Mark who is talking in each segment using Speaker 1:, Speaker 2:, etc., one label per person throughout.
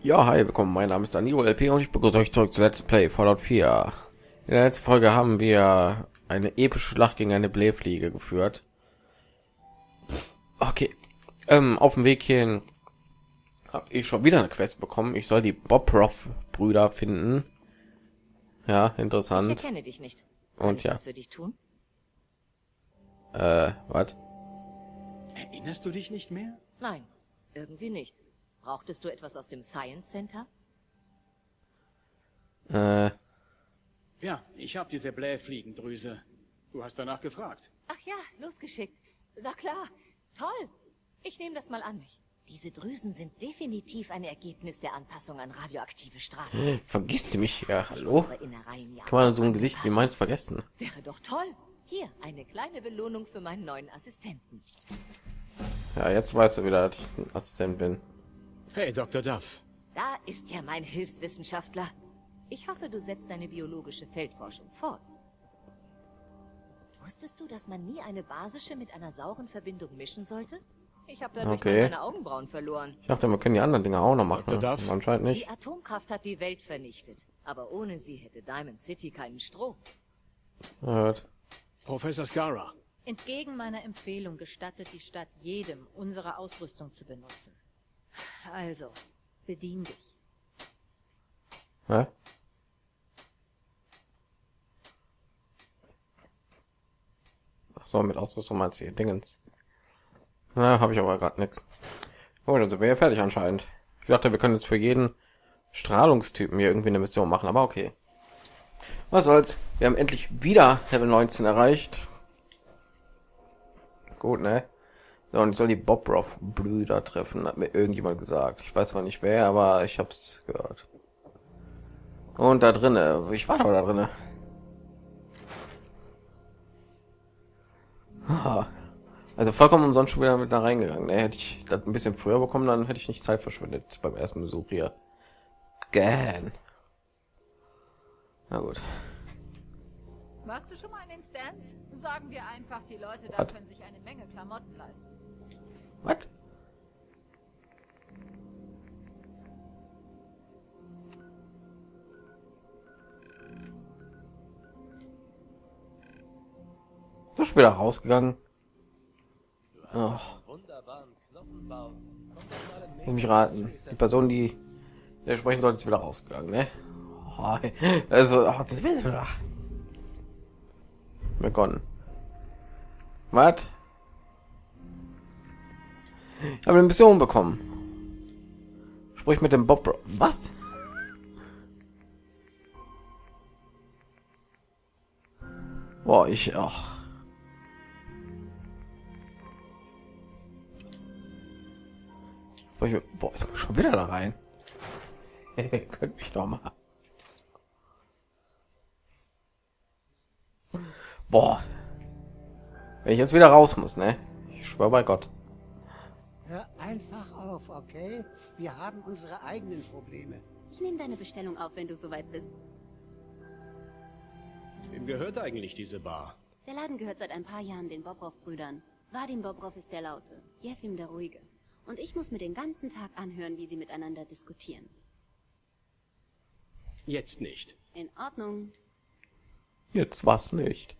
Speaker 1: Ja, hi, willkommen. Mein Name ist Danilo LP und ich begrüße euch zurück zu Let's Play Fallout 4. In der letzten Folge haben wir eine epische Schlacht gegen eine Blähfliege geführt. Okay, auf dem Weg hierhin habe ich schon wieder eine Quest bekommen. Ich soll die Bobrov-Brüder finden. Ja,
Speaker 2: Ich
Speaker 1: interessant.
Speaker 2: erkenne dich nicht. Kann
Speaker 1: Und
Speaker 2: ich
Speaker 1: ja,
Speaker 2: was für dich tun?
Speaker 1: was?
Speaker 3: Erinnerst du dich nicht mehr?
Speaker 2: Nein, irgendwie nicht. Brauchtest du etwas aus dem Science Center?
Speaker 3: Ja, ich habe diese Blähfliegendrüse. Du hast danach gefragt.
Speaker 2: Ach ja, losgeschickt. Na klar, toll. Ich nehme das mal an mich. Diese Drüsen sind definitiv ein Ergebnis der Anpassung an radioaktive Strahlen.
Speaker 1: Vergisst du mich? Ja, hallo?
Speaker 2: Unsere Innereien ja
Speaker 1: Kann man
Speaker 2: auch
Speaker 1: so ein Gesicht wie
Speaker 2: anpassen.
Speaker 1: meins vergessen?
Speaker 2: Wäre doch toll. Hier, eine kleine Belohnung für meinen neuen Assistenten.
Speaker 1: Ja, jetzt weißt du wieder, dass ich ein Assistent bin.
Speaker 3: Hey, Dr. Duff.
Speaker 2: Da ist ja mein Hilfswissenschaftler. Ich hoffe, du setzt deine biologische Feldforschung fort. Wusstest du, dass man nie eine basische mit einer sauren Verbindung mischen sollte? Ich habe dadurch
Speaker 1: Okay.
Speaker 2: mal meine Augenbrauen verloren.
Speaker 1: Ich dachte, wir können die anderen Dinge auch noch machen.
Speaker 3: Dr. Duff?
Speaker 1: Anscheinend nicht.
Speaker 2: Die Atomkraft hat die Welt vernichtet. Aber ohne sie hätte Diamond City keinen Strom.
Speaker 1: Hört.
Speaker 3: Professor Skara.
Speaker 4: Entgegen meiner Empfehlung gestattet die Stadt jedem, unsere Ausrüstung zu benutzen. Also, bedien dich.
Speaker 1: Hä? Ach so, mit Ausrüstung meinst du hier Dingens. Na, habe ich aber gerade nichts. Oh, dann sind wir ja fertig anscheinend. Ich dachte, wir können jetzt für jeden Strahlungstypen hier irgendwie eine Mission machen, aber okay. Was soll's? Wir haben endlich wieder Level 19 erreicht. Gut, ne? So, und ich soll die Bobrov-Brüder treffen, hat mir irgendjemand gesagt. Ich weiß zwar nicht wer, aber ich hab's gehört. Und da drinne, ich war doch da drinne. Ah, also vollkommen umsonst schon wieder mit da reingegangen. Ne? Hätte ich das ein bisschen früher bekommen, dann hätte ich nicht Zeit verschwendet beim ersten Besuch hier. Gähn. Na gut.
Speaker 4: Warst du schon mal in den Stands? Sagen wir einfach, die Leute da
Speaker 1: Was?
Speaker 4: können sich eine Menge Klamotten leisten.
Speaker 1: Was? Ist schon wieder rausgegangen. Oh. Lass mich raten. Die Person, die der sprechen sollte, ist wieder rausgegangen, ne? Oh, also, das will ich wieder. Begonnen. Was? Ich habe eine Mission bekommen. Sprich mit dem Bob. Was? Boah, ich auch. Boah, ist schon wieder da rein. Könnt mich doch mal. Boah. Wenn ich jetzt wieder raus muss, ne? Ich schwör bei Gott.
Speaker 5: Hör einfach auf, okay? Wir haben unsere eigenen Probleme.
Speaker 6: Ich nehme deine Bestellung auf, wenn du soweit bist.
Speaker 3: Wem gehört eigentlich diese Bar?
Speaker 6: Der Laden gehört seit ein paar Jahren den Bobrov-Brüdern. Vadim Bobrov ist der Laute, Jefim der Ruhige. Und ich muss mir den ganzen Tag anhören, wie sie miteinander diskutieren.
Speaker 3: Jetzt nicht.
Speaker 6: In Ordnung.
Speaker 1: Jetzt was nicht.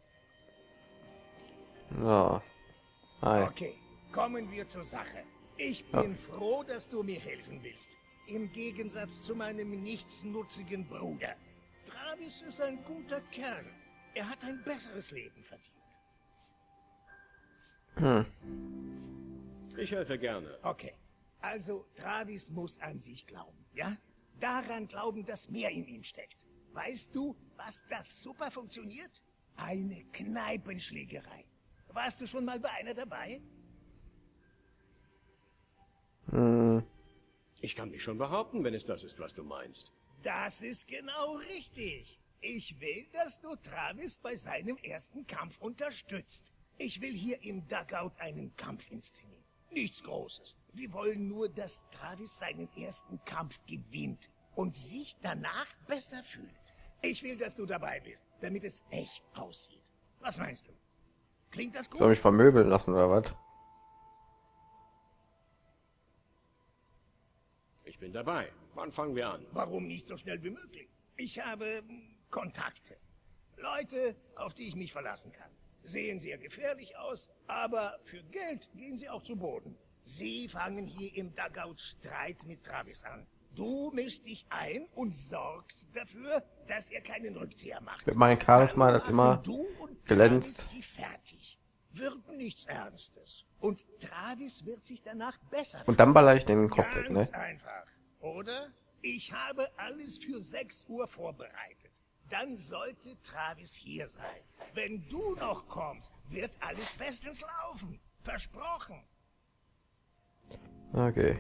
Speaker 1: Ja. Hi.
Speaker 7: Okay, kommen wir zur Sache. Ich bin froh, dass du mir helfen willst. Im Gegensatz zu meinem nichtsnutzigen Bruder. Travis ist ein guter Kerl. Er hat ein besseres Leben verdient.
Speaker 3: Ich helfe gerne.
Speaker 7: Okay, also Travis muss an sich glauben, ja? Daran glauben, dass mehr in ihm steckt. Weißt du, was das super funktioniert? Eine Kneipenschlägerei. Warst du schon mal bei einer dabei?
Speaker 3: Ich kann mich schon behaupten, wenn es das ist, was du meinst.
Speaker 7: Das ist genau richtig. Ich will, dass du Travis bei seinem ersten Kampf unterstützt. Ich will hier im Dugout einen Kampf inszenieren. Nichts Großes. Wir wollen nur, dass Travis seinen ersten Kampf gewinnt und sich danach besser fühlt. Ich will, dass du dabei bist, damit es echt aussieht. Was meinst du? Klingt das gut?
Speaker 1: Soll mich vermöbeln lassen oder was?
Speaker 3: Ich bin dabei. Wann fangen wir an?
Speaker 7: Warum nicht so schnell wie möglich? Ich habe Kontakte. Leute, auf die ich mich verlassen kann. Sehen sehr gefährlich aus, aber für Geld gehen sie auch zu Boden. Sie fangen hier im Dugout Streit mit Travis an. Du mischst dich ein und sorgst dafür, dass er keinen Rückzieher macht.
Speaker 1: Mit meinem Charisma hat immer
Speaker 7: Du und
Speaker 1: glänzt.
Speaker 7: Travis sie fertig. Wird nichts Ernstes. Und Travis wird sich danach besser
Speaker 1: Und dann baller ich den Kopf weg, ne?
Speaker 7: Ganz einfach, oder? Ich habe alles für 6 Uhr vorbereitet. Dann sollte Travis hier sein. Wenn du noch kommst, wird alles bestens laufen. Versprochen.
Speaker 1: Okay.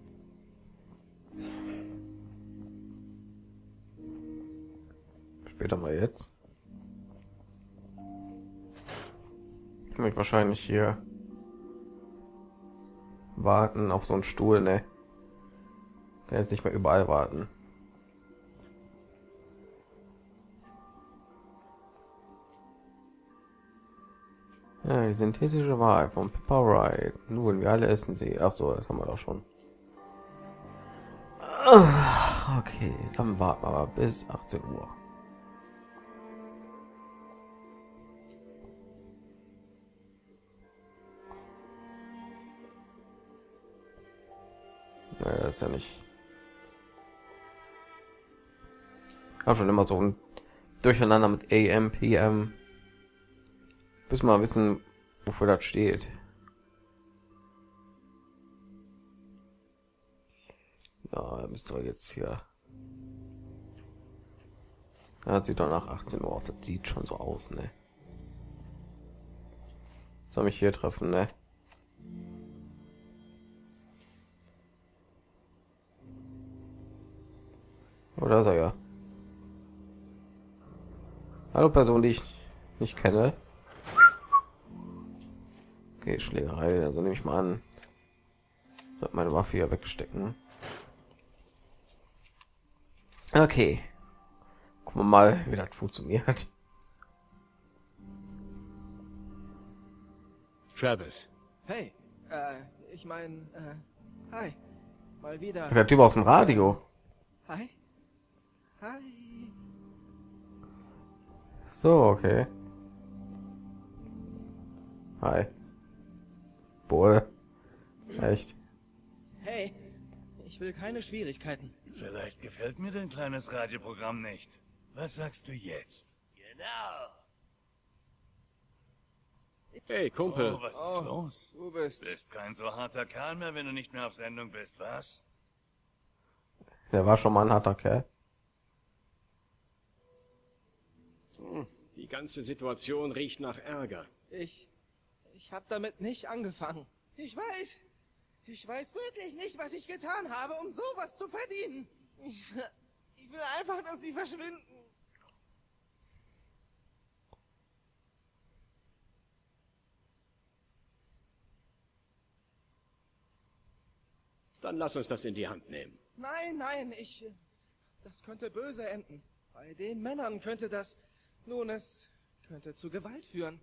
Speaker 1: Später mal jetzt. Ich muss wahrscheinlich hier warten auf so einen Stuhl, ne? Kann jetzt nicht mehr überall warten. Ja, die synthetische Wahl von Pepper Wright. Nun, wir alle essen sie. Ach so, das haben wir doch schon. Okay, dann warten wir aber bis 18 Uhr. Naja, das ist ja nicht. Ich habe schon immer so ein Durcheinander mit AM, PM. Bis mal wissen, wofür das steht. Ja, müsst ihr jetzt hier. Ja, das sieht doch nach 18 Uhr aus. Das sieht schon so aus, ne? Soll mich hier treffen, ne? Oder ist er ja? Hallo Person, die ich nicht kenne. Okay, Schlägerei, also nehme ich mal an. Sollte meine Waffe hier wegstecken. Okay. Gucken wir mal, wie das funktioniert.
Speaker 3: Travis.
Speaker 8: Hey, ich meine, hi. Mal wieder.
Speaker 1: Der Typ aus dem Radio.
Speaker 8: Hi. Hi.
Speaker 1: So, okay. Hi. Boah. Echt.
Speaker 8: Hey, ich will keine Schwierigkeiten.
Speaker 9: Vielleicht gefällt mir dein kleines Radioprogramm nicht. Was sagst du jetzt?
Speaker 7: Genau.
Speaker 3: Hey, Kumpel.
Speaker 9: Oh, was ist los?
Speaker 8: Du bist.
Speaker 9: Bist kein so harter Kerl mehr, wenn du nicht mehr auf Sendung bist, was?
Speaker 1: Der war schon mal ein harter Kerl.
Speaker 3: Die ganze Situation riecht nach Ärger.
Speaker 8: Ich hab damit nicht angefangen. Ich weiß wirklich nicht, was ich getan habe, um sowas zu verdienen. Ich will einfach, dass sie verschwinden.
Speaker 3: Dann lass uns das in die Hand nehmen.
Speaker 8: Nein, das könnte böse enden. Bei den Männern könnte das, nun, es könnte zu Gewalt führen.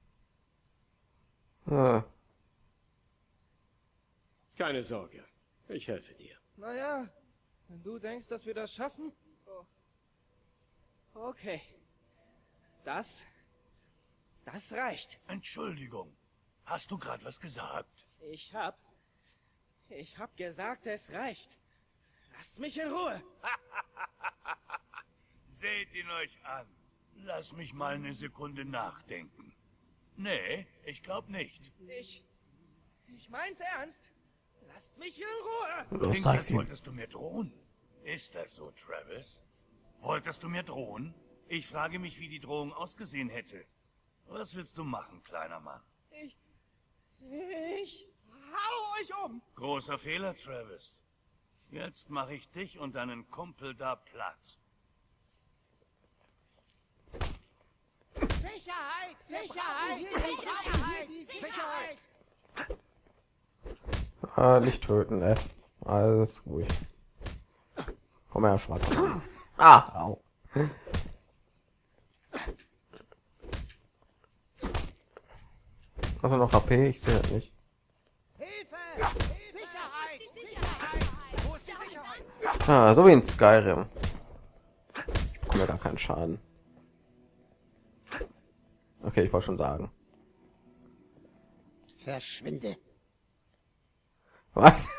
Speaker 1: Ah.
Speaker 3: Keine Sorge. Ich helfe dir.
Speaker 8: Naja, wenn du denkst, dass wir das schaffen. Oh. Okay. Das reicht.
Speaker 9: Entschuldigung. Hast du gerade was gesagt?
Speaker 8: Ich hab gesagt, es reicht. Lasst mich in Ruhe.
Speaker 9: Seht ihn euch an. Lass mich mal eine Sekunde nachdenken. Nee, ich glaube nicht.
Speaker 8: Ich mein's ernst. Lasst mich in Ruhe.
Speaker 1: Los,
Speaker 9: Klingt,
Speaker 1: sag's
Speaker 9: als
Speaker 1: ihm.
Speaker 9: wolltest du mir drohen. Ist das so, Travis? Wolltest du mir drohen? Ich frage mich, wie die Drohung ausgesehen hätte. Was willst du machen, kleiner Mann?
Speaker 8: Ich hau euch um.
Speaker 9: Großer Fehler, Travis. Jetzt mache ich dich und deinen Kumpel da platt.
Speaker 7: Sicherheit! Sicherheit! Sicherheit!
Speaker 1: Ah, nicht töten, ne? Alles ruhig. Komm her, Schwarzer. Ah, au. Hast du noch HP? Ich sehe das nicht.
Speaker 7: Hilfe! Sicherheit! Sicherheit! Wo ist die Sicherheit?
Speaker 1: Ah, so wie in Skyrim. Ich bekomme ja gar keinen Schaden. Okay, ich wollte schon sagen.
Speaker 5: Verschwinde.
Speaker 1: Was?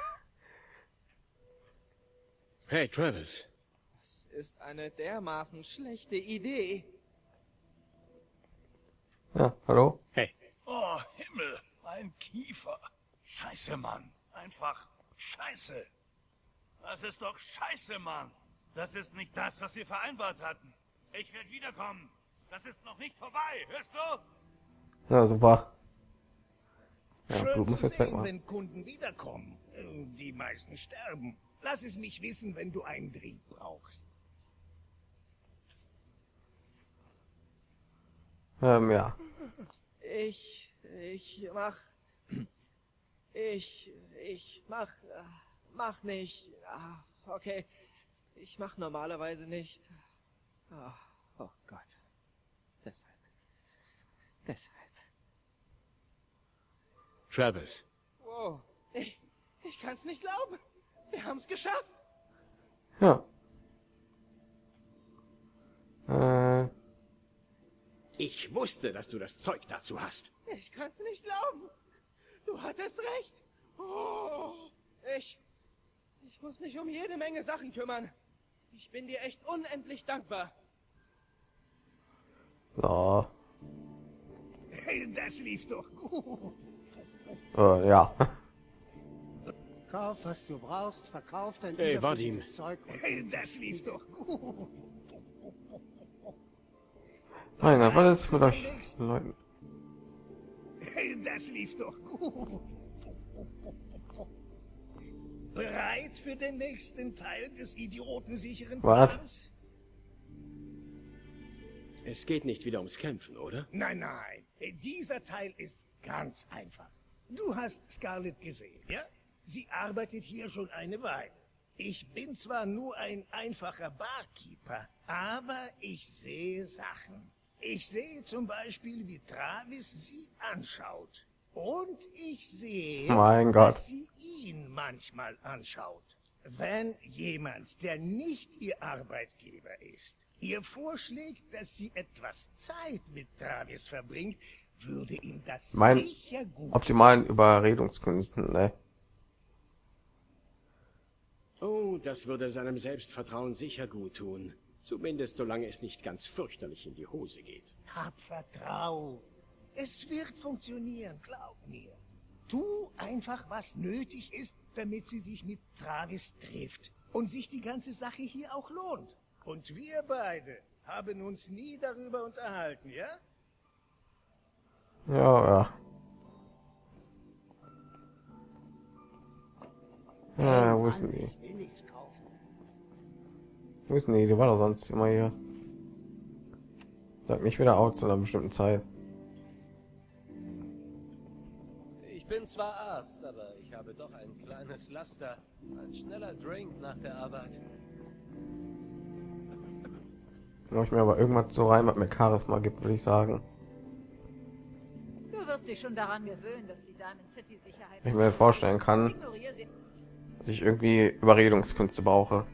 Speaker 3: Hey, Travis.
Speaker 8: Das ist eine dermaßen schlechte Idee.
Speaker 1: Ja, hallo?
Speaker 3: Hey.
Speaker 9: Oh, Himmel, mein Kiefer. Scheiße, Mann. Einfach scheiße. Das ist doch scheiße, Mann. Das ist nicht das, was wir vereinbart hatten. Ich werde wiederkommen. Das ist noch nicht vorbei, hörst du?
Speaker 1: Ja, super. Ja,
Speaker 7: Schön
Speaker 1: Blut muss
Speaker 7: zu
Speaker 1: jetzt
Speaker 7: sehen,
Speaker 1: wegmachen.
Speaker 7: wenn Kunden wiederkommen. Die meisten sterben. Lass es mich wissen, wenn du einen Drink brauchst.
Speaker 1: Ja.
Speaker 8: Ich mach nicht. Ah, okay. Ich mach normalerweise nicht. Ah, oh Gott. Deshalb.
Speaker 3: Travis.
Speaker 8: Wow. Ich kann's nicht glauben. Wir haben's geschafft.
Speaker 1: Ja.
Speaker 3: Ich wusste, dass du das Zeug dazu hast.
Speaker 8: Ich kann's nicht glauben. Du hattest recht. Oh, ich muss mich um jede Menge Sachen kümmern. Ich bin dir echt unendlich dankbar.
Speaker 1: So.
Speaker 7: Das lief doch gut.
Speaker 1: Ja.
Speaker 5: Kauf, was du brauchst, verkauf dein
Speaker 3: Hey,
Speaker 5: überflüssiges Zeug und
Speaker 7: Das lief doch gut.
Speaker 1: Mein Gott, was ist mit euch Leuten?
Speaker 7: Das lief doch gut. Bereit für den nächsten Teil des idiotensicheren
Speaker 1: Was?
Speaker 7: Plans?
Speaker 3: Es geht nicht wieder ums Kämpfen, oder?
Speaker 7: Nein, nein. Dieser Teil ist ganz einfach. Du hast Scarlett gesehen, ja? Sie arbeitet hier schon eine Weile. Ich bin zwar nur ein einfacher Barkeeper, aber ich sehe Sachen. Ich sehe zum Beispiel, wie Travis sie anschaut. Und ich sehe,
Speaker 1: Mein Gott.
Speaker 7: dass sie ihn manchmal anschaut. Wenn jemand, der nicht ihr Arbeitgeber ist, ihr vorschlägt, dass sie etwas Zeit mit Travis verbringt, würde ihm das sicher gut.
Speaker 1: Optimalen Überredungskünsten, ne?
Speaker 3: Oh, das würde seinem Selbstvertrauen sicher gut tun. Zumindest solange es nicht ganz fürchterlich in die Hose geht.
Speaker 7: Hab Vertrauen. Es wird funktionieren, glaub mir. Tu einfach, was nötig ist, damit sie sich mit Travis trifft. Und sich die ganze Sache hier auch lohnt. Und wir beide haben uns nie darüber unterhalten, ja?
Speaker 1: Ja. Ja, wo ist denn die?
Speaker 5: ich will nichts kaufen.
Speaker 1: Wo ist denn die? Die war doch sonst immer hier. Sag nicht wieder out zu einer bestimmten Zeit.
Speaker 10: Ich bin zwar Arzt, aber ich habe doch ein kleines Laster. Ein schneller Drink nach der Arbeit.
Speaker 1: Wenn ich mir aber irgendwas so rein, was mir Charisma gibt, würde ich sagen.
Speaker 4: Du wirst dich schon daran gewöhnen, dass die Diamond City Sicherheit...
Speaker 1: Wenn ich mir vorstellen kann,
Speaker 4: Ignoriere sie.
Speaker 1: dass ich irgendwie Überredungskünste brauche.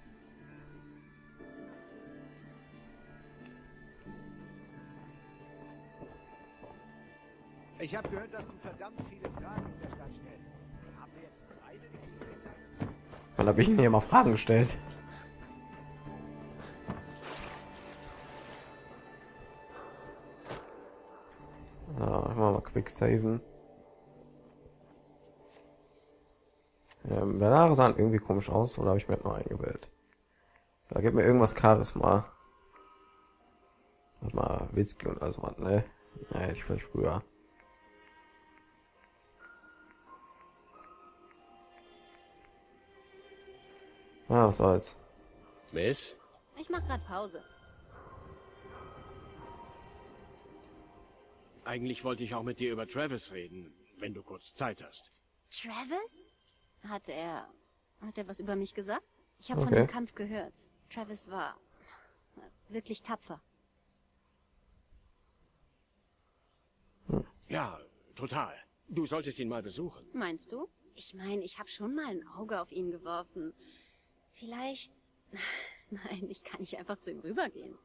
Speaker 7: Ich habe gehört, dass du verdammt viele Fragen in der Stadt stellst. Haben wir jetzt zwei Detektive?
Speaker 1: Wann habe ich denn hier mal Fragen gestellt? Ja, ich mal quick saven. Bernare sahen irgendwie komisch aus, oder habe ich mir noch eingewählt? Da gibt mir irgendwas Charisma. Warte mal, Whisky und alles was, ne? Ja, hätte ich vielleicht früher. Ah, was soll's.
Speaker 3: Miss?
Speaker 6: Ich mach grad Pause.
Speaker 3: Eigentlich wollte ich auch mit dir über Travis reden, wenn du kurz Zeit hast.
Speaker 6: Travis? Hat er was über mich gesagt? Ich habe von
Speaker 1: Okay.
Speaker 6: dem Kampf gehört. Travis war wirklich tapfer.
Speaker 3: Ja, total. Du solltest ihn mal besuchen.
Speaker 6: Meinst du? Ich meine, ich habe schon mal ein Auge auf ihn geworfen. Vielleicht... Nein, ich kann nicht einfach zu ihm rübergehen.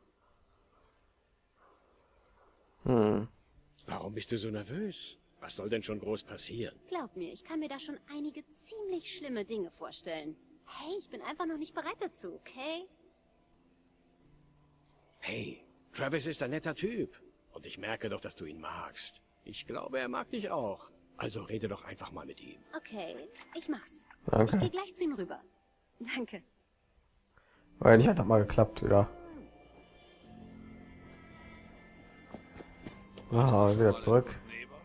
Speaker 3: Warum bist du so nervös? Was soll denn schon groß passieren?
Speaker 6: Glaub mir, ich kann mir da schon einige ziemlich schlimme Dinge vorstellen. Hey, ich bin einfach noch nicht bereit dazu, okay?
Speaker 3: Hey, Travis ist ein netter Typ. Und ich merke doch, dass du ihn magst. Ich glaube, er mag dich auch. Also rede doch einfach mal mit ihm.
Speaker 6: Okay, ich mach's.
Speaker 1: Danke.
Speaker 6: Ich gehe gleich zu ihm rüber. Danke.
Speaker 1: Weil nicht hat das mal geklappt wieder. So, wieder zurück.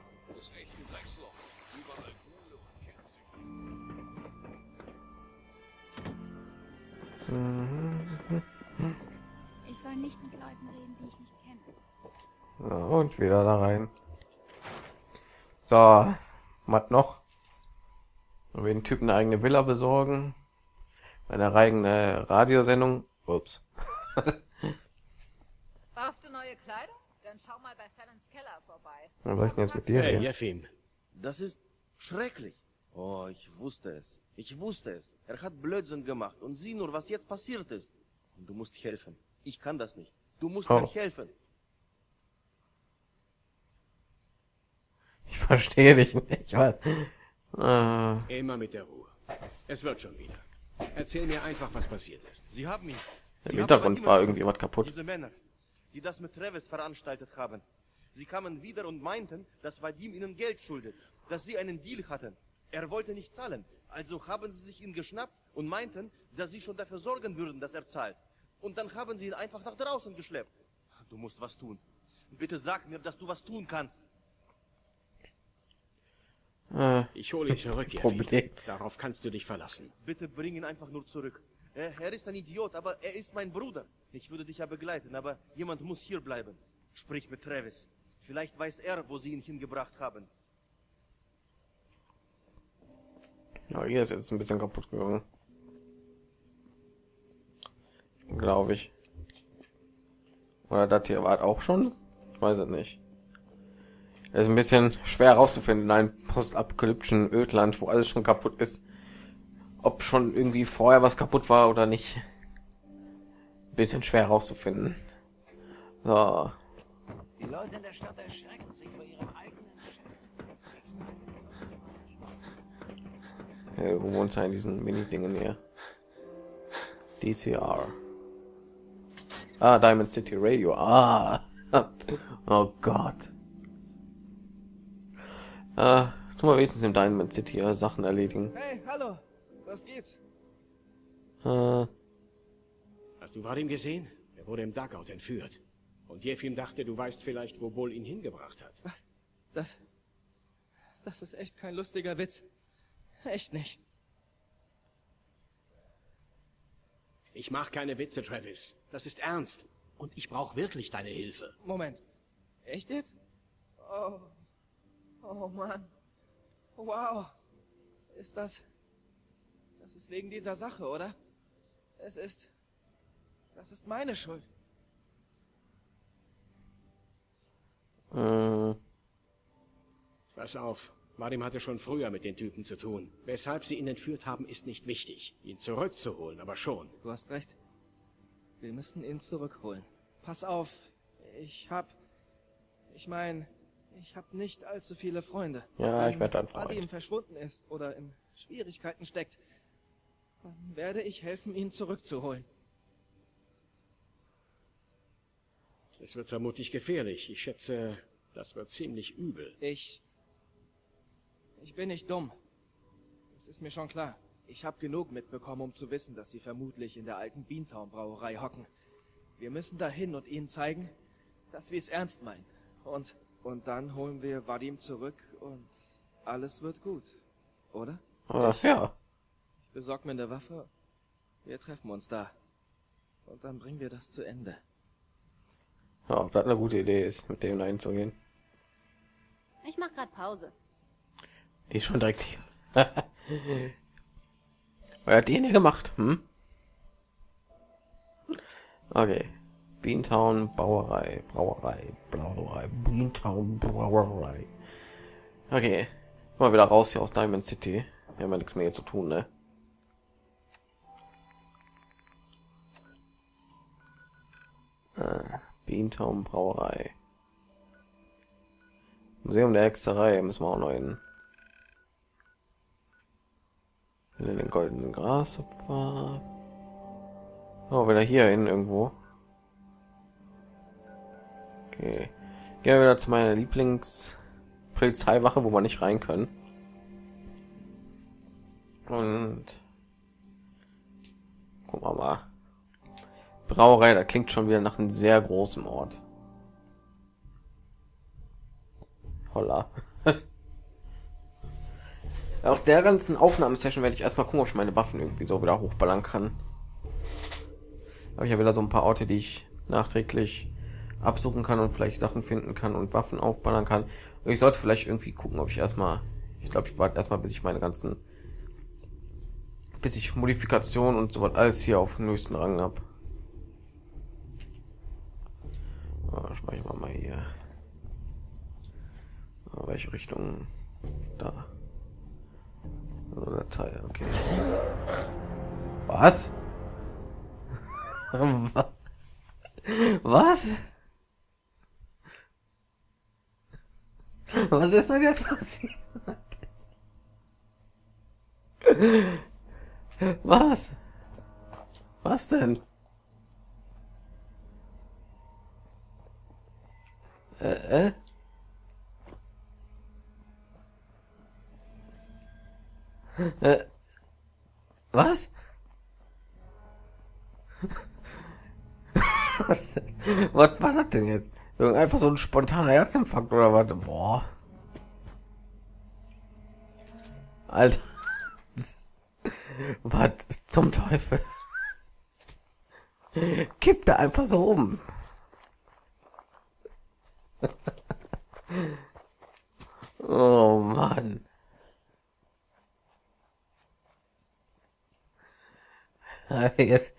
Speaker 11: Ich soll nicht mit Leuten reden, die ich nicht kenne.
Speaker 1: So, und wieder da rein. So, was noch? Wir den Typen eine eigene Villa besorgen. Eine eigene Radiosendung. Ups.
Speaker 4: Brauchst du neue Kleidung? Dann schau mal bei Fallons Keller vorbei.
Speaker 1: Was soll ich denn jetzt mit dir
Speaker 3: Hey,
Speaker 1: reden?
Speaker 3: Jeffim.
Speaker 12: Das ist schrecklich. Oh, ich wusste es. Ich wusste es. Er hat Blödsinn gemacht. Und sieh nur, was jetzt passiert ist. Und du musst helfen. Ich kann das nicht. Du musst mir helfen.
Speaker 1: Ich verstehe dich nicht. Was?
Speaker 3: Immer mit der Ruhe. Es wird schon wieder. Erzähl mir einfach, was passiert ist.
Speaker 12: Sie haben ihn.
Speaker 1: Im Hintergrund war irgendwie was kaputt.
Speaker 12: Diese Männer, die das mit Travis veranstaltet haben. Sie kamen wieder und meinten, dass Vadim ihnen Geld schuldet. Dass sie einen Deal hatten. Er wollte nicht zahlen. Also haben sie sich ihn geschnappt und meinten, dass sie schon dafür sorgen würden, dass er zahlt. Und dann haben sie ihn einfach nach draußen geschleppt. Du musst was tun. Bitte sag mir, dass du was tun kannst.
Speaker 3: Ich hole ihn zurück, Jeffim. Darauf kannst du dich verlassen.
Speaker 12: Bitte bring ihn einfach nur zurück. Er ist ein Idiot, aber er ist mein Bruder. Ich würde dich ja begleiten, aber jemand muss hier bleiben. Sprich mit Travis. Vielleicht weiß er, wo sie ihn hingebracht haben.
Speaker 1: Ja, hier ist jetzt ein bisschen kaputt gegangen. Glaube ich. Oder das hier war auch schon? Ich weiß es nicht. Es ist ein bisschen schwer herauszufinden in einem postapokalyptischen Ödland, wo alles schon kaputt ist. Ob schon irgendwie vorher was kaputt war oder nicht. Ein bisschen schwer herauszufinden. So.
Speaker 9: Die Leute in der Stadt erschrecken sich vor ihrem eigenen Chef.
Speaker 1: Ja, wo wohnt in diesen Mini-Dingen hier? DCR. Ah, Diamond City Radio. Ah. Oh Gott. Tu mal wenigstens im Diamond City Sachen erledigen.
Speaker 8: Hey, hallo. Was gibt's?
Speaker 3: Hast du Vadim gesehen? Er wurde im Dugout entführt. Und Jeffim dachte, du weißt vielleicht, wo Bull ihn hingebracht hat.
Speaker 8: Was? Das ist echt kein lustiger Witz. Echt nicht.
Speaker 3: Ich mach keine Witze, Travis. Das ist ernst. Und ich brauche wirklich deine Hilfe.
Speaker 8: Moment. Echt jetzt? Oh. Oh Mann. Wow. Ist das... Das ist wegen dieser Sache, oder? Das ist meine Schuld.
Speaker 3: Pass auf. Vadim hatte schon früher mit den Typen zu tun. Weshalb sie ihn entführt haben, ist nicht wichtig. Ihn zurückzuholen, aber schon.
Speaker 8: Du hast recht. Wir müssen ihn zurückholen. Pass auf. Ich hab nicht allzu viele Freunde.
Speaker 1: Ja, ich werde ein
Speaker 8: Freund. Wenn Vadim verschwunden ist oder in Schwierigkeiten steckt, dann werde ich helfen, ihn zurückzuholen.
Speaker 3: Es wird vermutlich gefährlich. Ich schätze, das wird ziemlich übel.
Speaker 8: Ich bin nicht dumm. Das ist mir schon klar. Ich habe genug mitbekommen, um zu wissen, dass sie vermutlich in der alten Beantown Brauerei hocken. Wir müssen dahin und ihnen zeigen, dass wir es ernst meinen. Und dann holen wir Vadim zurück und alles wird gut. Oder?
Speaker 1: Ja.
Speaker 8: Ich besorge mir eine Waffe. Wir treffen uns da. Und dann bringen wir das zu Ende.
Speaker 1: Ja, ob das eine gute Idee ist, mit dem dahin zu gehen.
Speaker 6: Ich mach grad Pause.
Speaker 1: Die ist schon direkt hier. Was hat die denn hier gemacht? Okay. Beantown Brauerei. Beantown Brauerei. Okay. Mal wieder raus hier aus Diamond City. Wir haben ja nichts mehr hier zu tun, ne? Beantown Brauerei. Museum der Hexerei müssen wir auch noch hin. In den goldenen Grashopfer. Oh, wieder hier hin irgendwo. Okay. Gehen wir wieder zu meiner Lieblingspolizeiwache, wo wir nicht rein können. Und gucken wir mal. Brauerei, da klingt schon wieder nach einem sehr großen Ort. Holla. Auch der ganzen Aufnahmesession werde ich erstmal gucken, ob ich meine Waffen irgendwie so wieder hochballern kann. Habe ich ja wieder so ein paar Orte, die ich nachträglich absuchen kann und vielleicht Sachen finden kann und Waffen aufballern kann. Und ich sollte vielleicht irgendwie gucken, ob ich erstmal, ich glaube, ich warte erstmal, bis ich meine ganzen, bis ich Modifikationen und so was alles hier auf dem höchsten Rang habe. Speichern wir mal hier. Welche Richtung? Da. Also Datei, okay. Was? Was? Was ist denn jetzt passiert? Was? Was denn? Was? Was war das denn jetzt? Einfach so ein spontaner Herzinfarkt oder was? Boah. Alter. Was zum Teufel? Kippt da einfach so um. Oh Mann. Jetzt.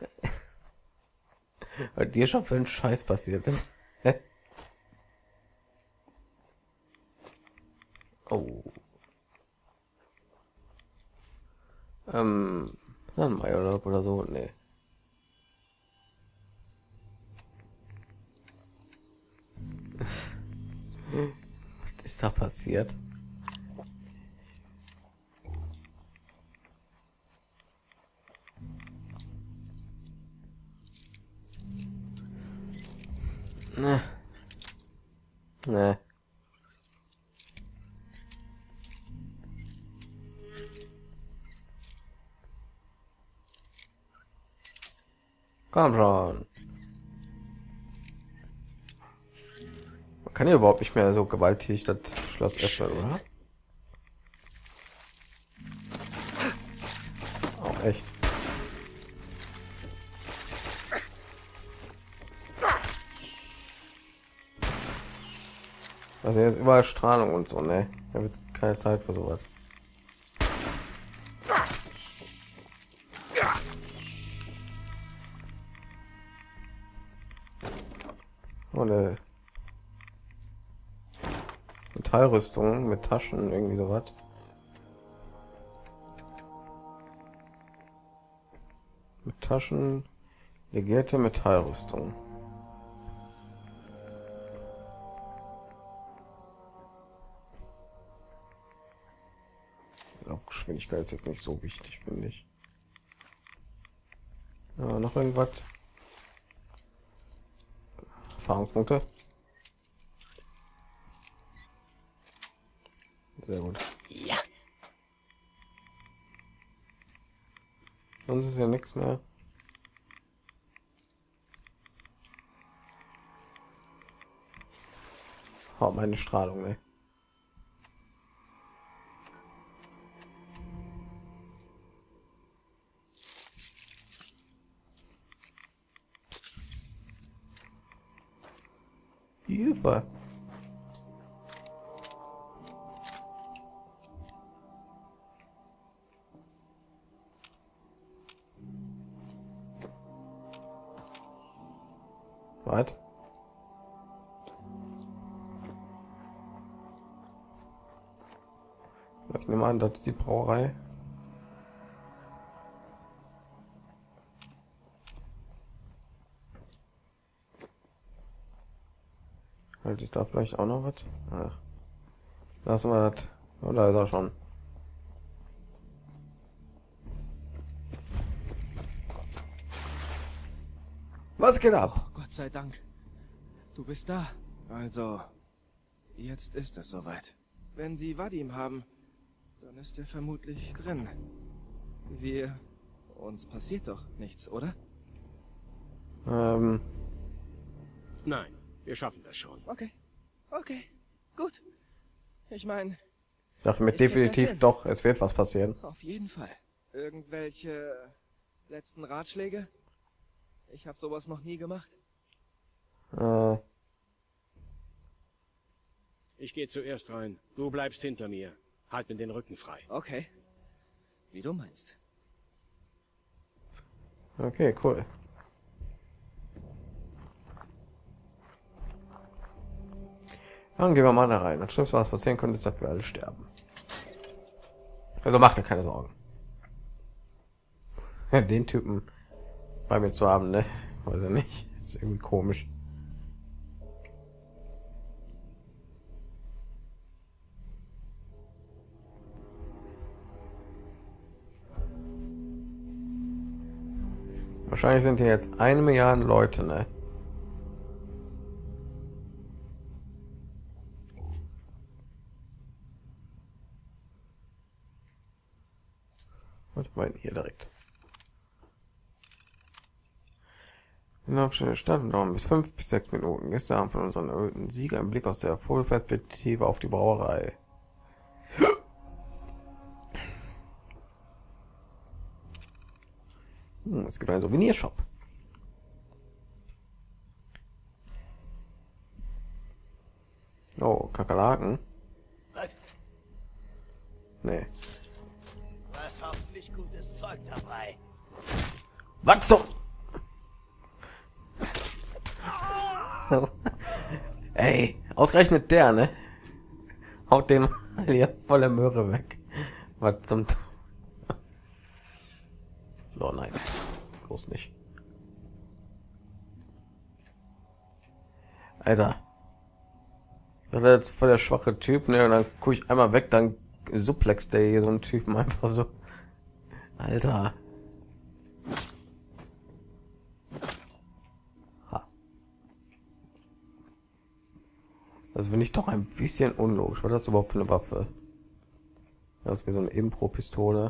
Speaker 1: Was dir schon für ein Scheiß passiert ist. Oh. Dann Maiurlaub oder so, nee. Was ist da passiert? Ne. Ne. Komm schon. Man kann ja überhaupt nicht mehr so gewalttätig das Schloss öffnen, oder? Auch echt. Also jetzt überall Strahlung und so, ne? Ich habe jetzt keine Zeit für sowas. Oh, eine Metallrüstung mit Taschen, irgendwie sowas. Mit Taschen, legierte Metallrüstung. Geschwindigkeit ist jetzt nicht so wichtig, finde ich. Ja, noch irgendwas? Erfahrungspunkte. Sehr gut. Ja. Sonst ist ja nichts mehr. Oh, meine Strahlung, ne? Hilfe. Was? Ich nehme an, das ist die Brauerei. Halt ist da vielleicht auch noch was? Ach. Lassen wir das. Oh, da ist er schon. Was geht ab?
Speaker 8: Oh, Gott sei Dank. Du bist da. Also, jetzt ist es soweit. Wenn Sie Vadim haben, dann ist er vermutlich drin. Uns passiert doch nichts, oder?
Speaker 3: Nein, wir schaffen das schon.
Speaker 8: Okay. Okay. Gut. Ich meine...
Speaker 1: Dachte mir definitiv doch, es wird was passieren.
Speaker 8: Auf jeden Fall. Irgendwelche letzten Ratschläge? Ich habe sowas noch nie gemacht.
Speaker 3: Ich gehe zuerst rein. Du bleibst hinter mir. Halt mir den Rücken frei.
Speaker 8: Okay. Wie du meinst.
Speaker 1: Okay, cool. Dann gehen wir mal da rein. Das Schlimmste, was passieren könnte, ist, dass wir alle sterben. Also macht dir keine Sorgen. Den Typen bei mir zu haben, ne? Weiß ich nicht. Ist irgendwie komisch. Wahrscheinlich sind hier jetzt 1 Milliarde Leute, ne? Was meinen hier direkt? Innerhalb Stadt dauern bis 5 bis 6 Minuten. Gäste haben von unseren erhöhten Sieg einen Blick aus der Vogelperspektive auf die Brauerei. Es gibt einen Souvenirshop. Oh, Kakerlaken.
Speaker 9: Was?
Speaker 1: Nee.
Speaker 9: Was hoffentlich gutes Zeug dabei.
Speaker 1: Was zum... Ey, ausgerechnet der, ne? Haut den mal hier voller Möhre weg. Was zum... Oh nein, bloß nicht. Alter. Das ist jetzt voll der schwache Typ, ne? Und dann gucke ich einmal weg, dann suplex der hier so einen Typen einfach so. Alter. Ha. Das finde ich doch ein bisschen unlogisch. Was ist das überhaupt für eine Waffe? Das ist wie so eine Impro-Pistole.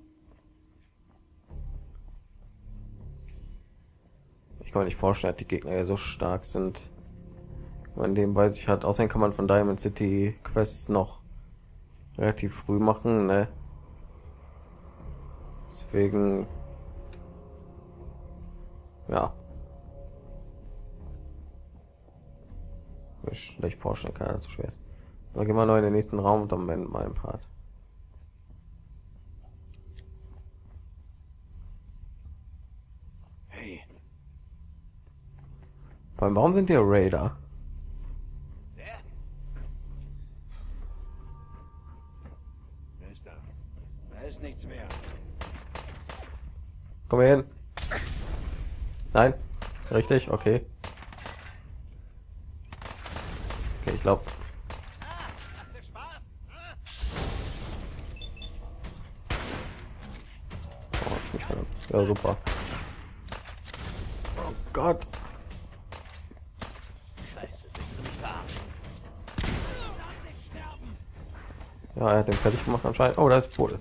Speaker 1: Ich kann mir nicht vorstellen, dass die Gegner ja so stark sind. Von dem weiß ich halt, außerdem kann man von Diamond City Quests noch relativ früh machen, ne? Deswegen, ja. Ich schlecht vorstellen kann, dass es so schwer ist. Aber gehen wir noch in den nächsten Raum und dann beenden wir meinen Part.
Speaker 9: Hey.
Speaker 1: Vor allem, warum sind die Raider?
Speaker 9: Wer? Wer ist da? Da ist nichts mehr.
Speaker 1: Komm her hin. Nein? Richtig? Okay. Okay, ich glaube.
Speaker 9: Hast du Spaß?
Speaker 1: Oh, ich mich verdammt. Ja, super. Oh Gott.
Speaker 9: Scheiße, willst du mich verarschen?
Speaker 1: Ja, er hat den fertig gemacht anscheinend. Oh, da ist Bull.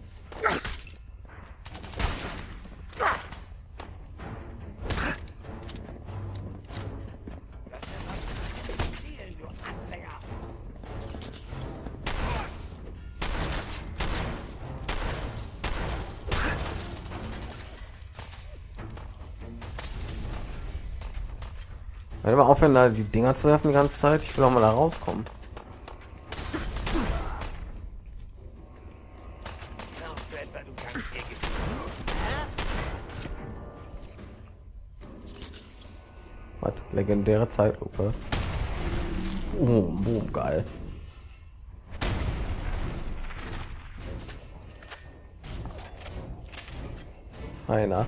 Speaker 9: Ziel, du Anfänger!
Speaker 1: Wenn wir aufhören, da die Dinger zu werfen die ganze Zeit, ich will auch mal da rauskommen.
Speaker 9: Glaubst du etwa, du kannst hier gewinnen?
Speaker 1: Was? Legendäre Zeitlupe. Boom, geil. Einer.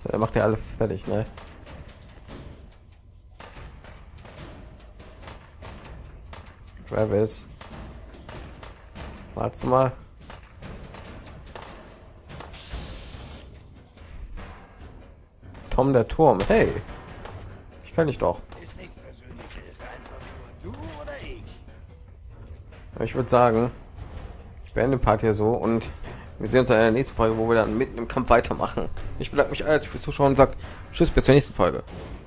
Speaker 1: Er macht ja alle fertig, ne? Travis. Wartest du mal. Tom der Turm. Hey. Ich kann dich doch.
Speaker 9: Ist nichts Persönliches, einfach nur du oder ich.
Speaker 1: Ich würde sagen, ich beende den Part hier so und wir sehen uns in der nächsten Folge, wo wir dann mitten im Kampf weitermachen. Ich bedanke mich allseits fürs Zuschauen und sage Tschüss, bis zur nächsten Folge.